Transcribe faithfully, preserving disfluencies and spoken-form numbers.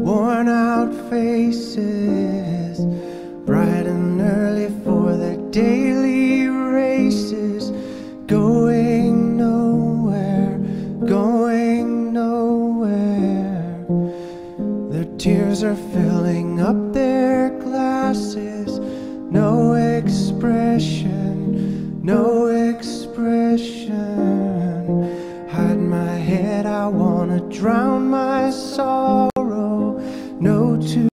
worn out faces, bright and early for their daily races, going nowhere, going nowhere. Their tears are filling up their glasses, no expression, no expression. Hide my head, I wanna drown my sorrow, no two